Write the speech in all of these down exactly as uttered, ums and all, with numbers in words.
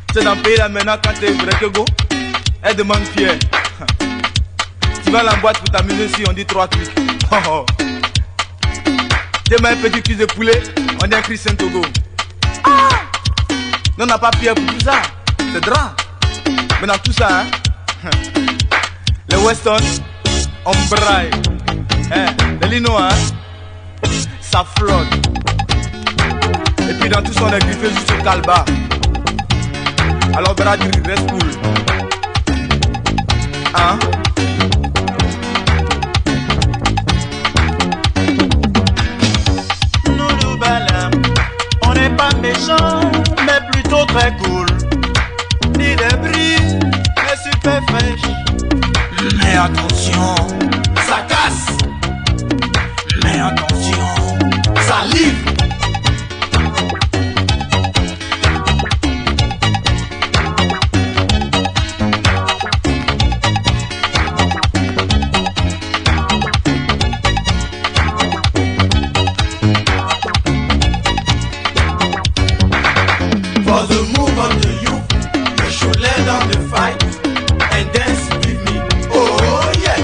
C'est dans le pays là maintenant, quand t'es vrai que go, elle demande Pierre. Tu vas à la boîte pour t'amuser si on dit trois clics. Oh, oh. Demain, un petit cuisse de poulet, on dit un Chris Saint-Togo. Ah! Non, on n'a pas Pierre pour tout ça. C'est drap. Mais dans tout ça, hein, les Weston, on braille. Hein, les Lino, hein, ça flotte. Et puis dans tout ça, on est griffé juste au calba. Alors, Brad, il reste cool. Hein? Loulou Balam, on n'est pas méchant, mais plutôt très cool. Ni des brises, mais super fraîche. Mais attention, ça casse. Mais attention, ça livre. For the move of the youth, you should let down the fight and dance with me. Oh yeah.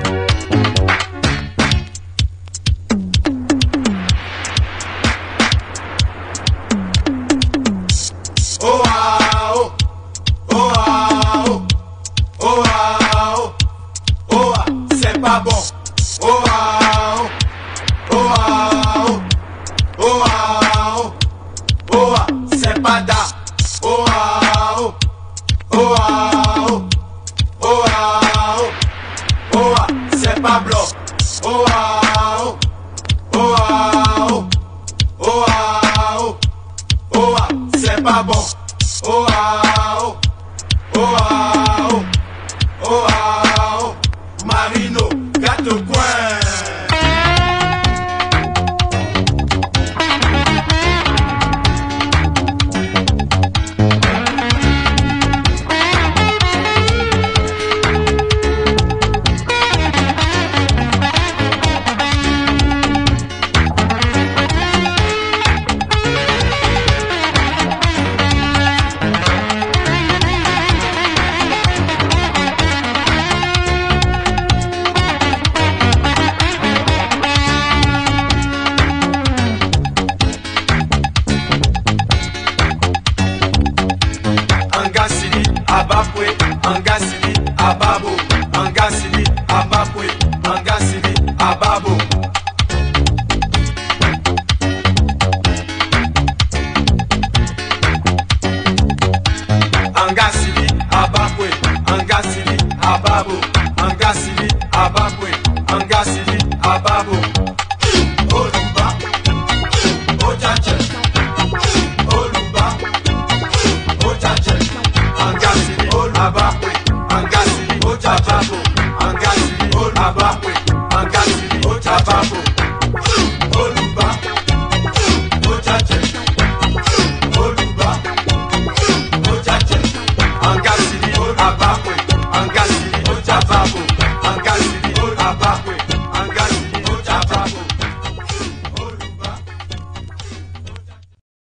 Oh ah oh, oh ah oh, oh ah oh, oh ah, c'est pas bon. Oh ah oh, oh ah oh, oh ah oh, oh ah, c'est pas da. Oh ah oh, oh ah oh, oh ah oh, oh ah, c'est pas blanc. Oh ah oh, oh ah oh, oh ah oh, oh ah, c'est pas bon. Oh ah oh, oh ah oh, oh ah oh, Marino, gâte au coin. Angasili, Abakwe, Angasili, Ababo, Angasili, Abakwe, Angasili, Ababo. Angasili, Abakwe, Angasili, Ababo, Angasili, Abakwe, Angasili, Ababo. Oluba, Ojache, Oluba, Ojache, Angasili, Abakwe, Angasili, Ojababo, Angasili, Abakwe, Angasili, Ojababo.